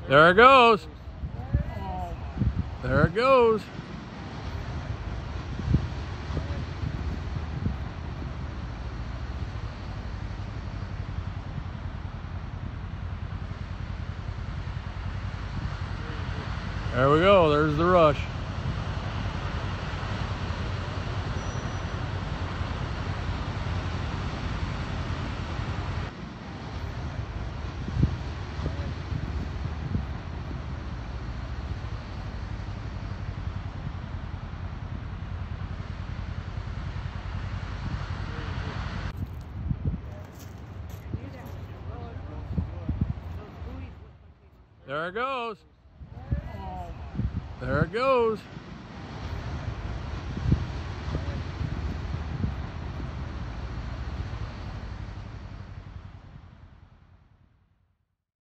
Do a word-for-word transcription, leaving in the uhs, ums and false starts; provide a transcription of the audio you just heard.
There it goes. There it goes. There we go. There's the rush. There it goes. There it goes.